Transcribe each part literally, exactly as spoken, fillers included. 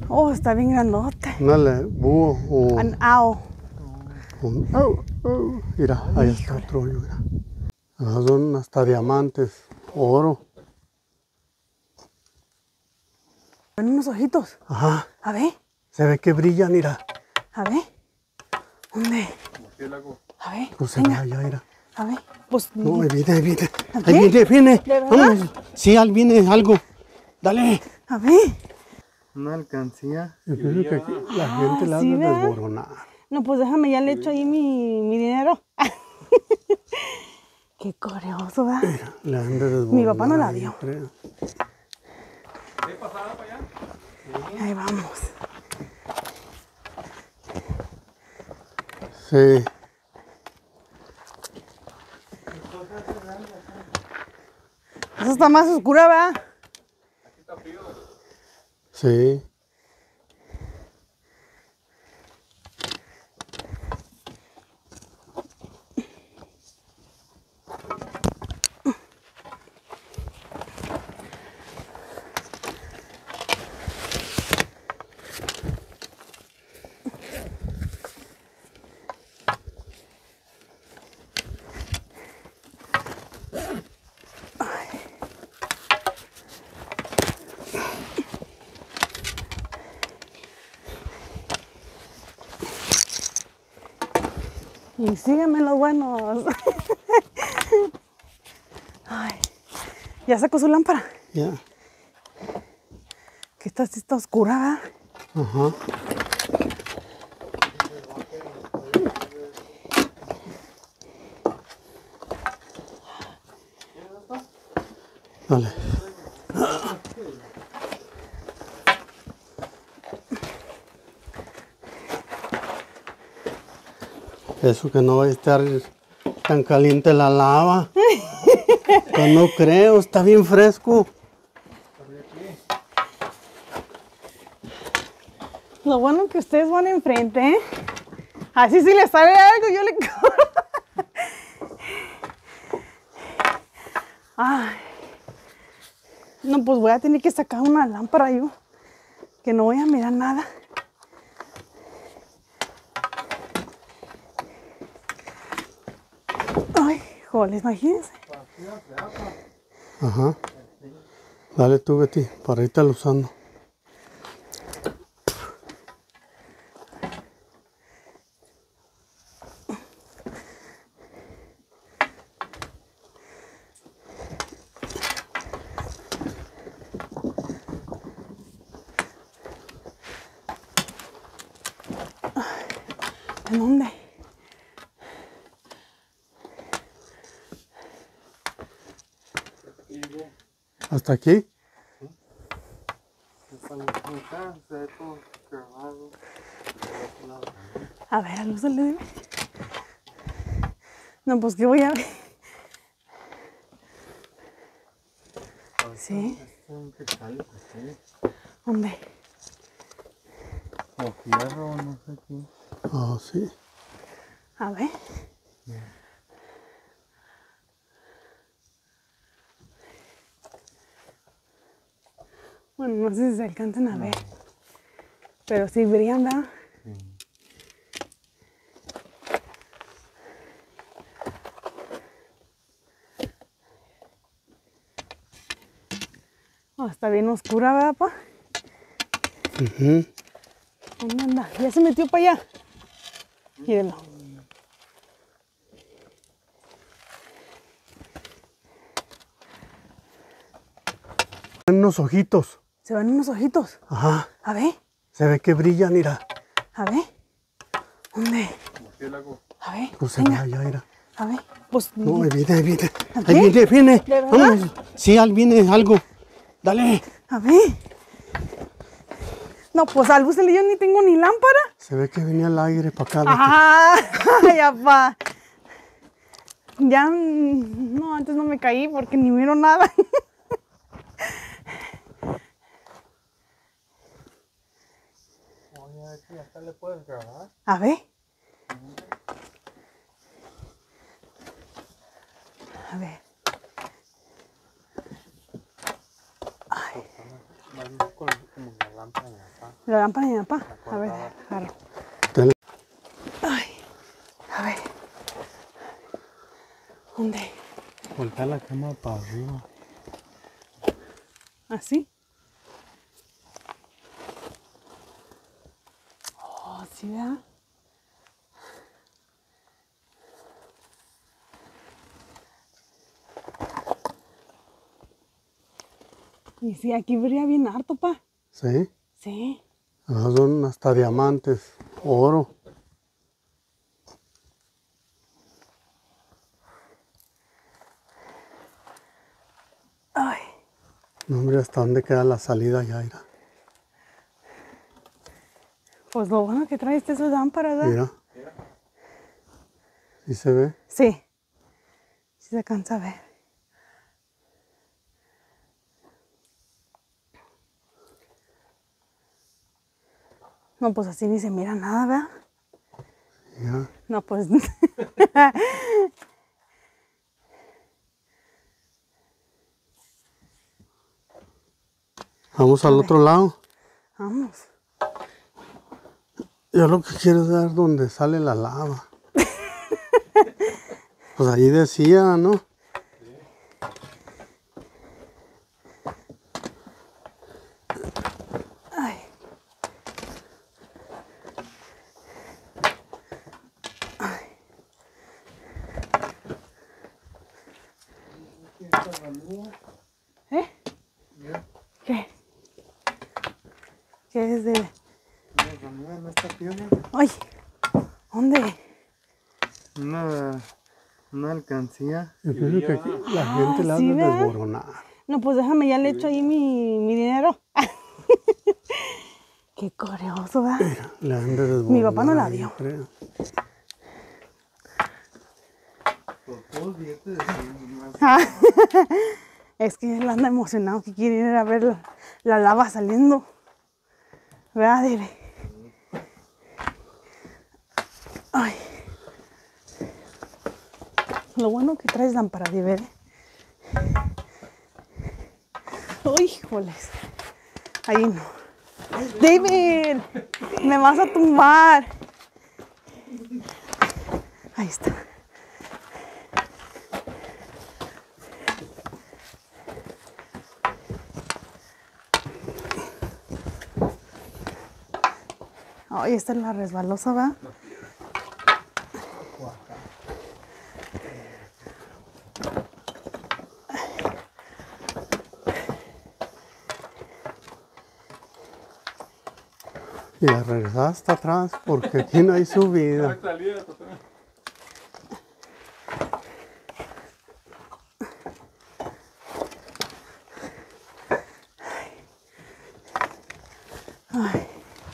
Oh, está bien grandote. Dale, búho o Un owl. un, oh, oh. Mira, ahí está otro hoyo, mira. Esos son hasta diamantes, oro. Ven unos ojitos. Ajá. A ver. Se ve que brillan, mira. A ver. ¿Dónde? A ver. Pues se ve allá, mira. A ver. Pues. No, ahí viene, ahí viene. ¿Qué? Ahí viene, viene. ¿De verdad? Vámonos. Sí, ahí viene algo. Dale. A ver. Una alcancía. Yo pienso que aquí la Ah, gente la ha sí, de ¿verdad? desboronar. No, pues déjame, ya le echo ahí mi, mi dinero. Qué curioso, ¿verdad? Mira, la han de desboronar. Mi papá no la ahí, vio. creo. Ahí vamos. Sí. Eso está más oscura, ¿verdad? Sí. Y sígueme los buenos. Ay, ya sacó su lámpara. Ya. Que esta sí está oscura, ¿verdad? Ajá. Dale. Eso que no va a estar tan caliente la lava. Pues no creo, está bien fresco. Lo bueno que ustedes van enfrente, ¿eh? Así si les sale algo, yo le cobro. Ay. No, pues voy a tener que sacar una lámpara yo. Que no voy a mirar nada. Ay, joder, imagínense. Ajá. Dale tú, Betty, para irte usando. ¿En dónde? ¿Hasta aquí? A ver, a luz del dime. No, pues que voy a ver. Sí. ¿Dónde? O fierro, no sé qué. Ah, sí. A ver. Bueno, no sé si se alcanzan a ver. Pero sí brillan, ¿verdad? Sí. Oh, está bien oscura, ¿verdad, pa? Uh-huh. ¿Dónde anda? Ya se metió para allá. Mírenlo. Unos ojitos. Se ven unos ojitos. Ajá. A ver. Se ve que brillan, mira. A ver. ¿Dónde? A ver. Pues se ve Venga. allá, mira. A ver. Pues. No, ahí viene, ahí viene. ¿A Ahí qué? viene, viene. ¿De verdad? Vámonos. Sí, ahí viene algo. Dale. A ver. No, pues al bus yo ni tengo ni lámpara. Se ve que venía el aire para acá. Ah, ya pa. Ya, mm, no, antes no me caí porque ni miro nada. Oye, aquí hasta le puedes grabar. A ver. A ver. Ay. Van con- como grabando. lámpara de mi papá. La lámpara de mi papá. A ver, agarro. Dale. Ay, a ver. ¿Dónde? Voltea la cama para arriba. ¿Así? Oh, sí, ¿verdad? Y sí, aquí brilla bien harto, pa. Sí. Sí. Ah, son hasta diamantes, oro. Ay, No, hombre, ¿hasta dónde queda la salida, Yaira? pues lo bueno que traes esas lámparas, ¿verdad? Mira. ¿Sí se ve? Sí. Sí se alcanza a ver. No, pues así ni se mira nada, ¿verdad? Ya. No, pues. Vamos al otro lado. Vamos. Yo lo que quiero es ver dónde sale la lava. Pues ahí decía, ¿no? Ay. Ay. ¿Eh? ¿Qué? ¿Qué es de...? Mira, no está piedra. ¡Ay! ¿Dónde? Una, una alcancía. Yo pienso que aquí la gente la ha sí, de ¿verdad? desboronar. No, pues déjame, ya le echo ahí mi, mi dinero. Qué curioso, ¿verdad? Mira, le han de desboronar. Mi papá no la ahí, dio. creo. Por todos dientes más. Es que él anda emocionado que quiere ir a ver la, la lava saliendo. ¿Verdad, Dile? Ay. Lo bueno que traes lámpara, Dile. Uy, híjoles. Ahí no. David, me vas a tumbar. Ahí está. Ay, esta es la resbalosa, ¿va? Y a regresar hasta atrás porque aquí no hay subida. Ay,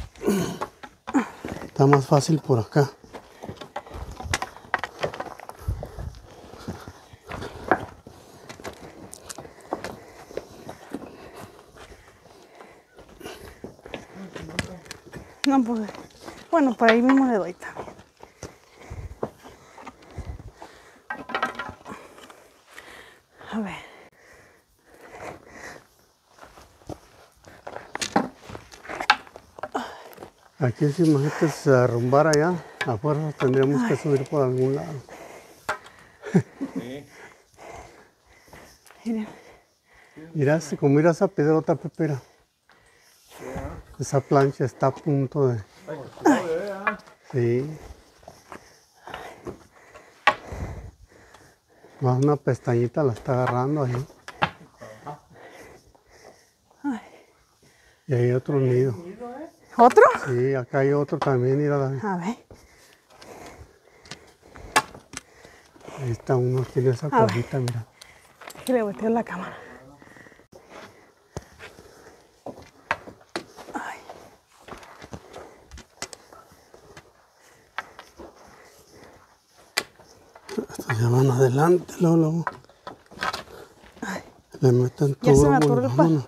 Está más fácil por acá. no, pues, bueno, por ahí mismo le doy también. A ver. Aquí si imagínate si se derrumbara allá, a fuerza tendríamos que subir por algún lado. Miren. Mira, si como mira esa piedrota, pepera. Esa plancha está a punto de... Sí. Más una pestañita la está agarrando ahí. Ay. Y hay otro nido. ¿Otro? Sí, acá hay otro también, mira, David. A ver. Ahí está uno, tiene esa A ver. cosita, mira. Que le volteo la cámara. Ay. Estos ya van adelante, luego, luego. Le meten Ya se todo. me bueno, atoró el pa- vámonos.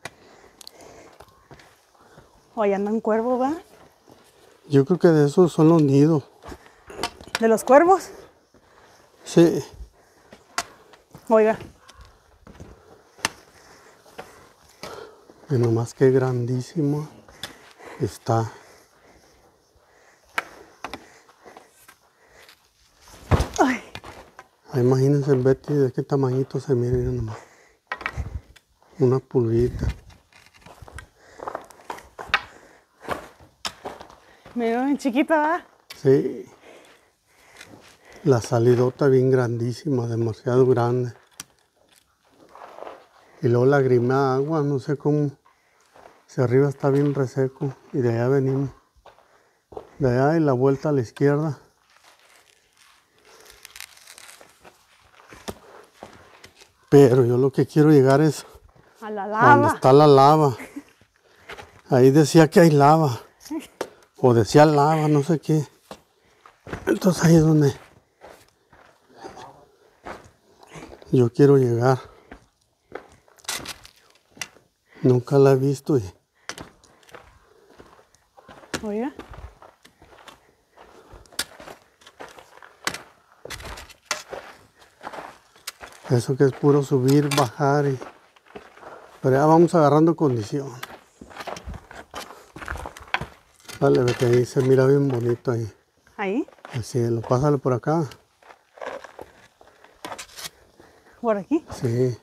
O allá andan cuervos, ¿va? Yo creo que de esos son los nidos. ¿De los cuervos? Sí. Oiga. Y nomás que grandísimo está. Ay, Imagínense el Betty de qué tamañito se mira nomás. Una pulguita. me veo bien chiquita, ¿verdad? Sí. La salidota bien grandísima, demasiado grande. Y luego lagrimea agua, no sé cómo. Si arriba está bien reseco. Y de allá venimos. De allá y la vuelta a la izquierda. Pero yo lo que quiero llegar es A la donde lava. está la lava. Ahí decía que hay lava. O decía lava, no sé qué. Entonces ahí es donde yo quiero llegar. Nunca la he visto y Oiga. eso que es puro subir, bajar y... Pero ya vamos agarrando condición. Dale, vete ahí, se mira bien bonito ahí. Ahí, El cielo, pásale por acá. por aquí. Sí.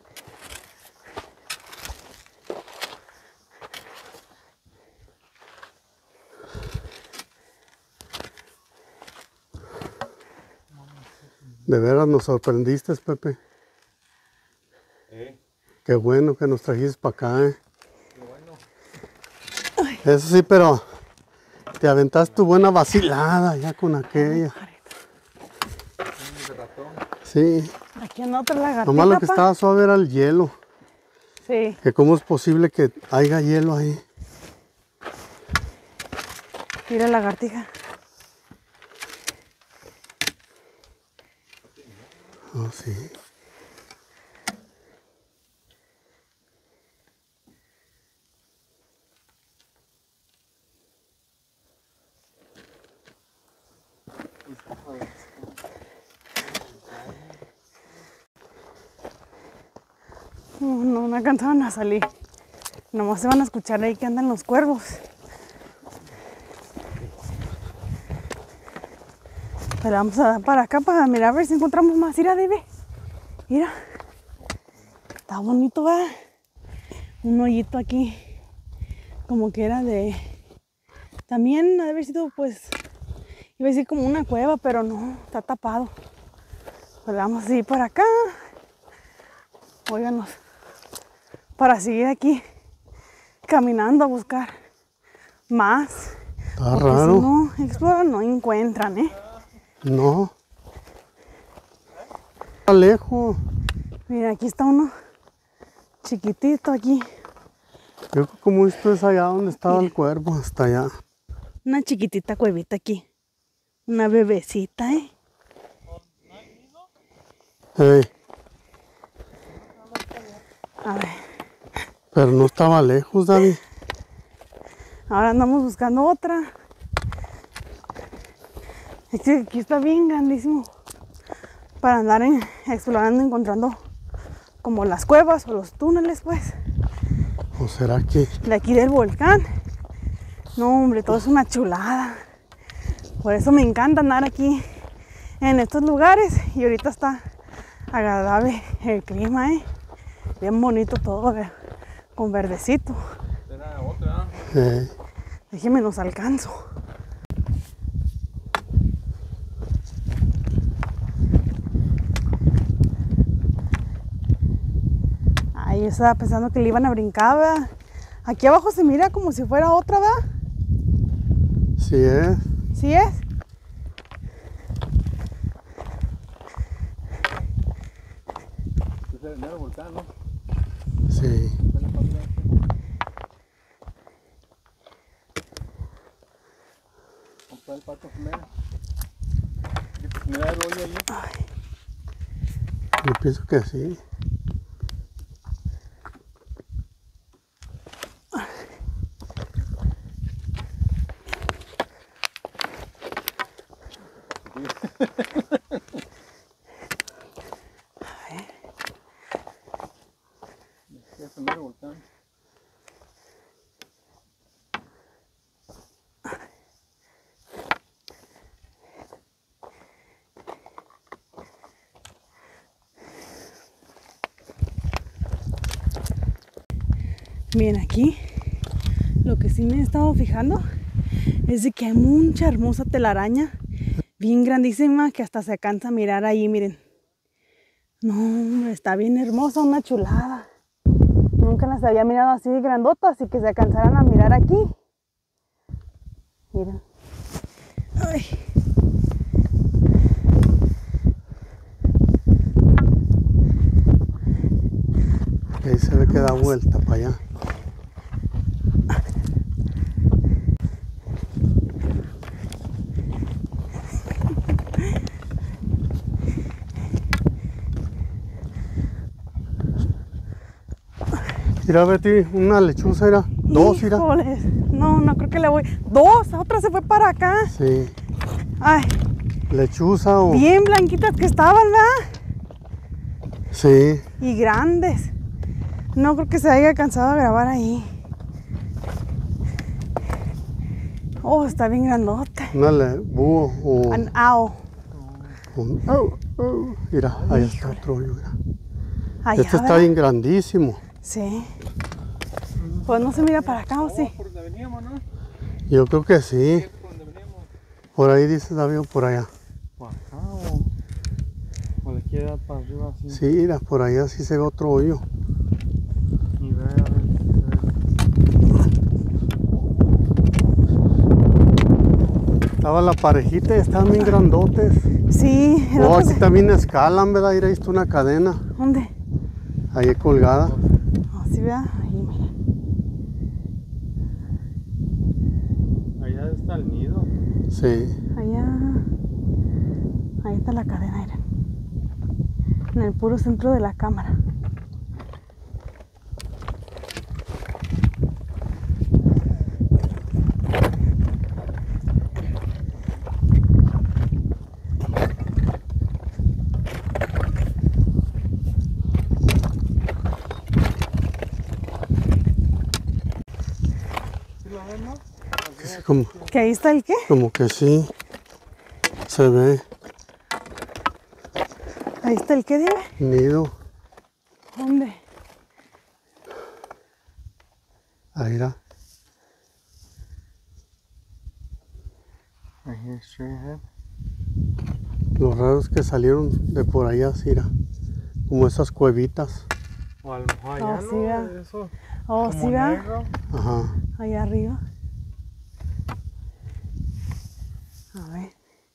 De veras nos sorprendiste, Pepe. ¿Eh? Qué bueno que nos trajiste para acá, ¿eh? Qué bueno. Eso sí, pero te aventaste tu buena vacilada ya con aquella. Un ratón. Sí. Aquí anda otra lagartija. Nomás lo que pa. estaba suave era el hielo. Sí. Que cómo es posible que haya hielo ahí. Mira la lagartija. Oh, sí. No, no, no alcanzaron a salir. Nomás se van a escuchar ahí que andan los cuervos. Pero vamos a dar para acá para mirar a ver si encontramos más. Mira, Debe. Mira. Está bonito, ¿verdad? Un hoyito aquí. Como que era de... También ha de haber sido, pues... Iba a decir como una cueva, pero no. Está tapado. Pues vamos a ir para acá. Óiganos. Para seguir aquí. Caminando a buscar más. Está Porque raro. si no exploran, no encuentran, ¿eh? No. Está lejos. Mira, aquí está uno chiquitito aquí. Yo como esto es allá donde estaba el cuervo, hasta allá. Una chiquitita cuevita aquí. Una bebecita, ¿eh? Ey, A ver, pero no estaba lejos, David. ahora andamos buscando otra. Es que aquí está bien grandísimo. Para andar en- explorando, encontrando como las cuevas o los túneles, pues. ¿O será que? De aquí del volcán. No, hombre, todo es una chulada. Por eso me encanta andar aquí en estos lugares. Y ahorita está agradable el clima, ¿eh? Bien bonito todo, ve- con verdecito. Era otra. Eh, Déjeme, nos alcanzo. Ay, yo estaba pensando que le iban a brincar, ¿verdad? Aquí abajo se mira como si fuera otra, ¿verdad? sí es. ¿Sí es? Es el mero volcán, ¿no? Sí. Fue la página. Compré el pato primero. Mira el hoyo allí. Yo pienso que sí. Es el mero volcán. Miren, aquí lo que sí me he estado fijando es de que hay mucha hermosa telaraña, bien grandísima, que hasta se alcanza a mirar ahí, miren. No, hombre, está bien hermosa, una chulada. Nunca las había mirado así de grandotas y que se alcanzaran a mirar aquí. Miren. Ay. Ahí se ve que da vuelta para allá. Mira, Betty, una lechuza era, dos era. Híjoles. No, no creo que le voy. Dos, otra se fue para acá. Sí. Ay, Lechuza o. bien blanquitas que estaban, ¿verdad? Sí. Y grandes. No creo que se haya cansado a grabar ahí. Oh, está bien grandote. Una le, búho o. An ao. Un, oh, oh. Mira, ahí está otro hoyo, mira. Allá, Este está ¿verdad? bien grandísimo. Sí. Pues no se mira para acá, ¿o sí? Por donde veníamos, ¿no? Yo creo que sí. Por donde veníamos. Por ahí dice David, por allá. Por acá o. O le quiere dar para arriba así. Sí, mira, por allá sí se ve otro hoyo. Y ve a ver. Estaba la parejita y estaban bien grandotes. Sí. el Oh, otro aquí se- también escalan, ¿verdad? Mira, ahí está una cadena. ¿Dónde? Ahí colgada. Oh, sí, vea. Ahí, mira. Allá está el nido. Sí. Allá. Ahí está la cadena, miren. En el puro centro de la cámara. ¿Sí lo vemos? Sí, como, ¿Que ahí está el qué? como que sí. Se ve Ahí está el qué, dime. nido. ¿Dónde? Ahí era. Ahí straight ahead. Los raros que salieron de por allá, sí, era. Como esas cuevitas. O a lo mejor allá, Oh, sí, ¿no? vea. Eso. Oh, Como sí, vea. negro. Ajá. Ahí arriba. A ver.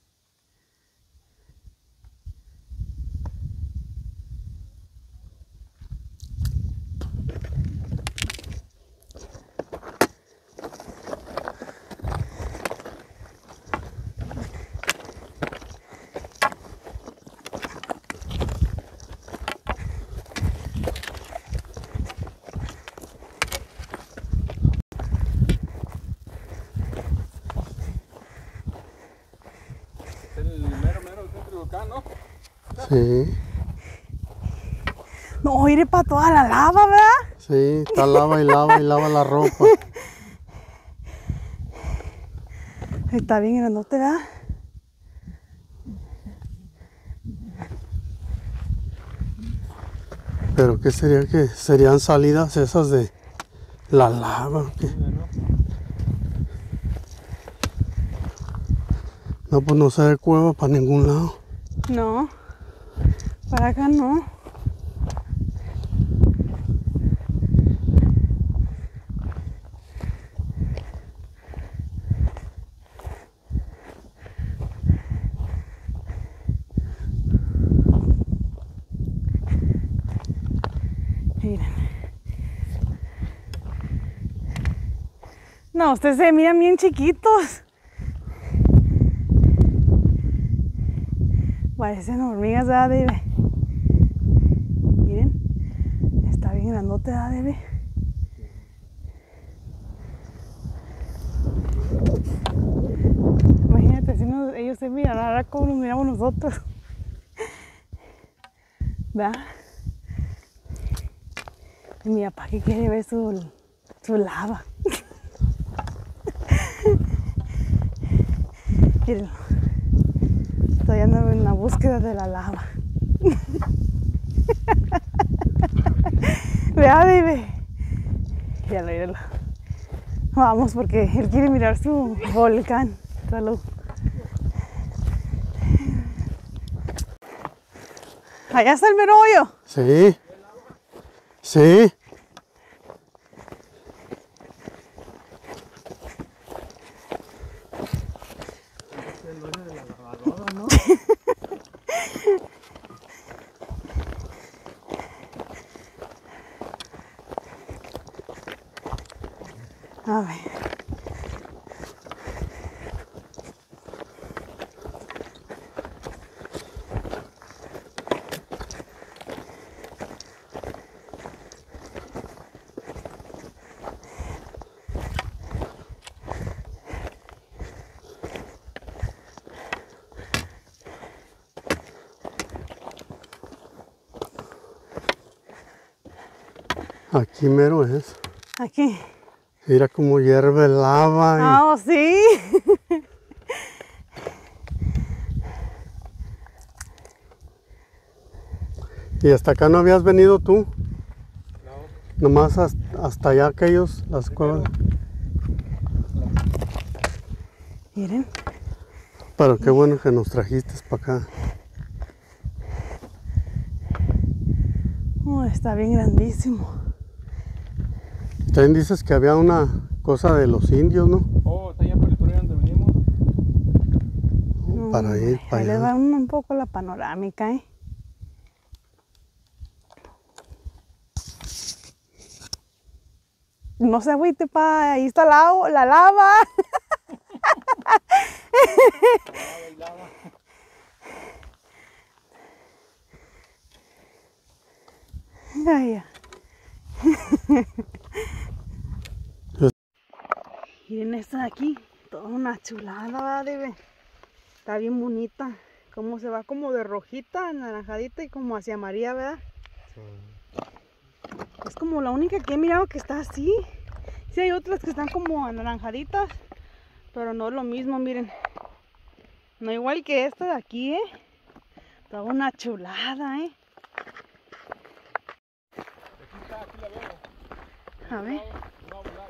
El mero, mero centro de volcán, ¿no? Sí. No, iré para toda la lava, ¿verdad? Sí, está lava y lava y lava la ropa. Está bien grandote, ¿verdad? Pero ¿qué sería que serían salidas esas de la lava? ¿O qué? No, pues no se ve cueva para ningún lado. No. Para acá no. Miren. No, ustedes se miran bien chiquitos. Parecen hormigas, ¿verdad, Debe? Miren. Está bien grandote, ¿verdad, Debe? Imagínate si nos- ellos se miran, ahora como nos miramos nosotros. ¿Verdad? Y mi papá que quiere ver su, su lava. Mírenlo. Estoy andando en la búsqueda de la lava. Vea, Debe. Ya lo iré. Vamos porque él quiere mirar su volcán. Salud. Allá está el merollo. Sí. Sí. A ver. Aquí mero es. Aquí. Mira cómo hierve el lava. Y... Ah, oh, sí. ¿Y hasta acá no habías venido tú? No. Nomás hasta, hasta allá aquellos, las cuevas. Miren. Pero qué bueno que nos trajiste para acá. Oh, está bien grandísimo. También dices que había una cosa de los indios, ¿no? Oh, está allá por el torneo donde venimos. No, Para ir para ahí les allá. va un, un poco la panorámica, ¿eh? No se agüite, pa, ahí está la, la lava. Ay, ya. Miren esta de aquí, toda una chulada, debe. Está bien bonita. Como se va como de rojita, anaranjadita y como hacia María, ¿verdad? Es como la única que he mirado que está así. Sí hay otras que están como anaranjaditas, pero no es lo mismo, miren. No igual que esta de aquí, ¿eh? Toda una chulada, ¿eh? Aquí está, aquí la veo. A ver. No, volar,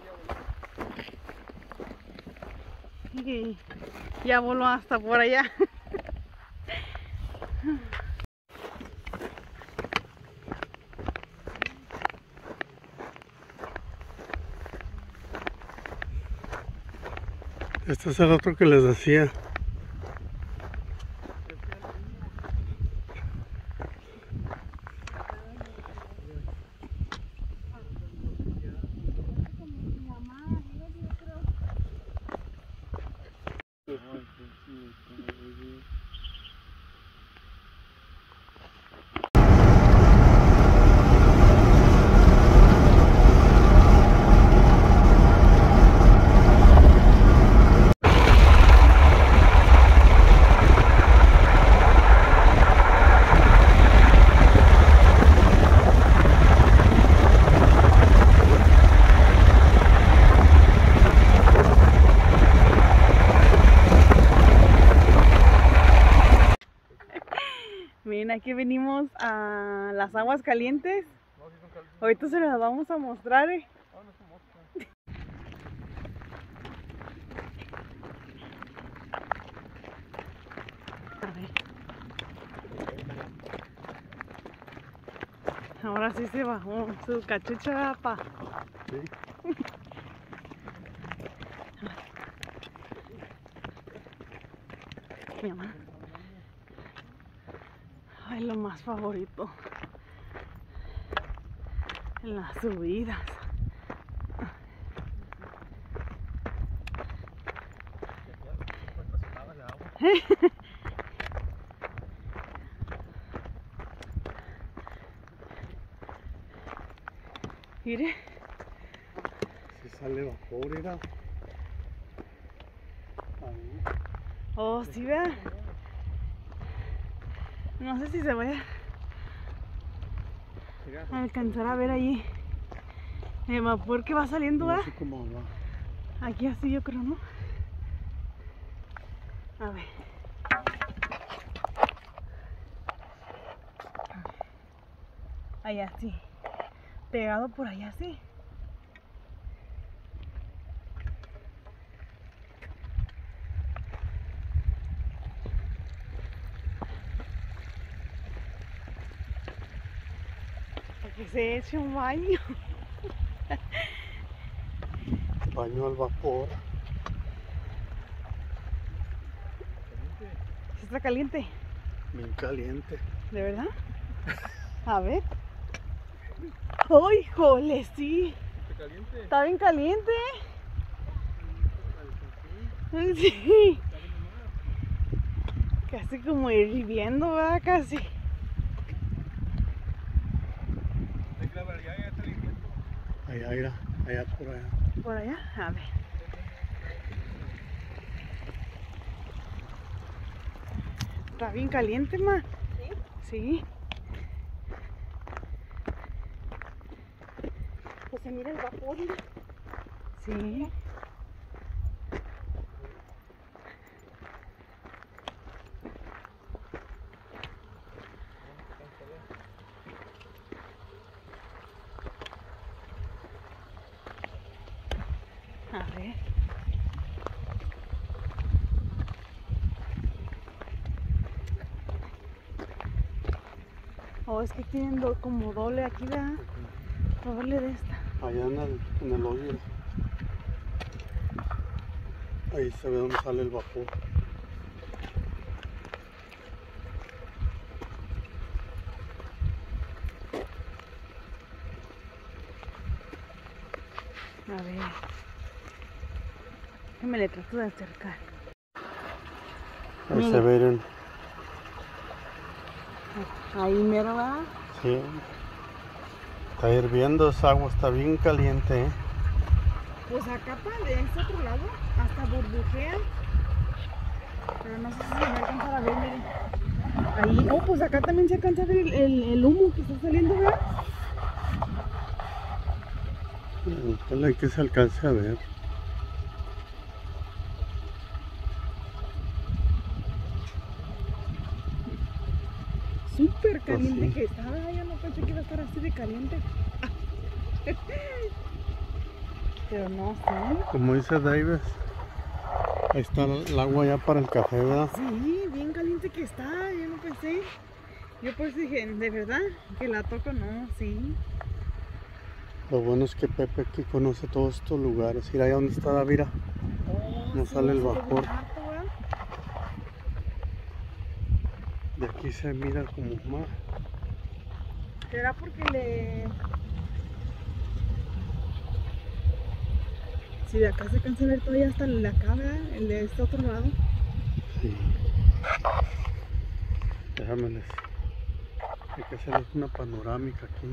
ya voló. Y ya voló hasta por allá. Este es el otro que les decía. Miren, aquí venimos a las aguas calientes. No, sí son calientes. Ahorita se las vamos a mostrar, ¿eh? Ah, no son moscas. A ver. Ahora sí se bajó su cachucha, pa. Sí. Mi mamá. Ay, lo más favorito. En las subidas. Mire. Si sale vapor, mira. Ahí. Oh, sí, vea. No sé si se vaya a alcanzar a ver allí el vapor que va saliendo, No ¿verdad? sé cómo va. Aquí así yo creo, ¿no? A ver. Allá sí. Pegado por allá sí. que se eche un baño. Baño al vapor. ¿Sí está caliente? Bien caliente. ¿De verdad? A ver. ¡Ay, jole! Sí. ¿Está caliente? Está bien caliente. Sí. Casi como hirviendo, ¿verdad? Casi. Hay que lavar, ya, ya está limpiando. Allá, allá, allá por allá. Por allá, a ver. Está bien caliente, ma. ¿Sí? Sí. Pues se mira el vapor, mira. Sí. A ver. Oh, es que tienen do- como doble aquí, ¿verdad? Doble de esta. Allá en el, en el hoyo. Ahí se ve donde sale el vapor. A ver. Que me le trato de acercar. Ahí Mire. se ven. Ahí mero, ¿verdad? Sí. Está hirviendo esa agua, está bien caliente, ¿eh? Pues acá para de este otro lado hasta burbujea. Pero no sé si se va a alcanzar a ver, miren. Ahí, oh, pues acá también se alcanza a ver el, el, el humo que está saliendo, ¿verdad? Ojalá que se alcance a ver. Súper caliente sí. que estaba, yo no pensé que iba a estar así de caliente. Pero no, sí. Como dice Davis, ahí está el agua ya para el café, ¿verdad? Sí, bien caliente que está, yo no pensé. Yo pues dije, ¿de verdad? Que la toco, no, sí. Lo bueno es que Pepe aquí conoce todos estos lugares. Mira, allá donde está Davira, Oh, no sí, sale el se ve vapor. harto, ¿verdad? De aquí se mira como más. ¿Será porque le... Si de acá se alcanza a ver todavía hasta la cabra, el de este otro lado. Sí. Déjame les. Hay que hacerles una panorámica aquí.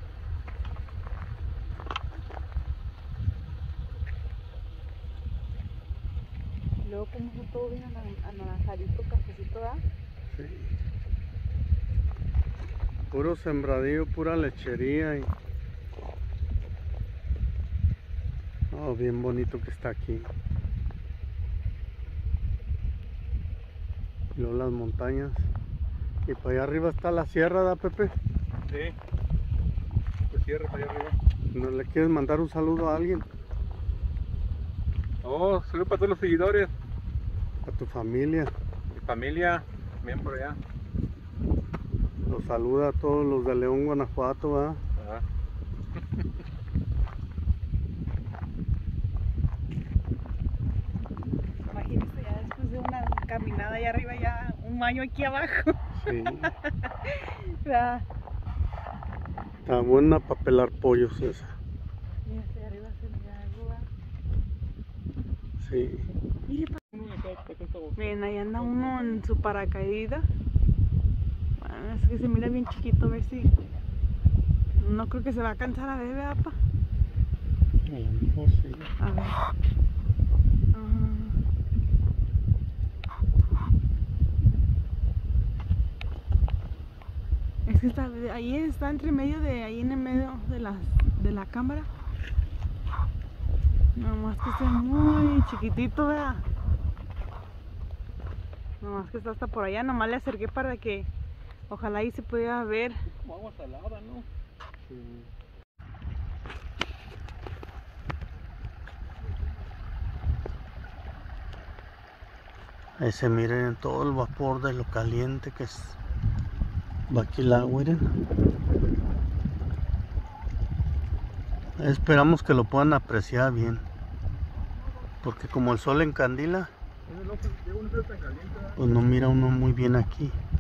Luego como está todo bien anan- anaranjadito, cafecito, ¿verdad? Sí. Puro sembradío, pura lechería y... Oh, bien bonito que está aquí. Y luego las montañas. Y para allá arriba está la sierra, ¿da, Pepe? Sí. Pues cierra para allá arriba. ¿No le quieres mandar un saludo a alguien? Oh, saludos para todos los seguidores. A tu familia. Mi familia, bien por allá. Los saluda a todos los de León, Guanajuato, ¿verdad? Ajá. Imagínese ya después de una caminada allá arriba, ya un baño aquí abajo. Sí. ¿Verdad? Está buena para pelar pollos esa. Mira, hacia arriba se mira algo, ¿verdad? Sí. Mire, pa- miren, ahí anda uno en su paracaídas. Bueno, es que se mira bien chiquito, a ver si... No creo que se va a cansar a ver, ¿verdad, pa? A lo mejor sí. A ver. Ah. Es que está, ahí está entre medio de, ahí en el medio de la, de la cámara. Nomás que está muy chiquitito, ¿verdad? Nomás que está hasta por allá, nomás le acerqué para que ojalá ahí se pudiera ver. Como agua salada, ¿no? Sí. Ahí se miren todo el vapor de lo caliente que es. Va aquí el agua, miren. Esperamos que lo puedan apreciar bien, porque como el sol encandila, pues no mira uno muy bien aquí.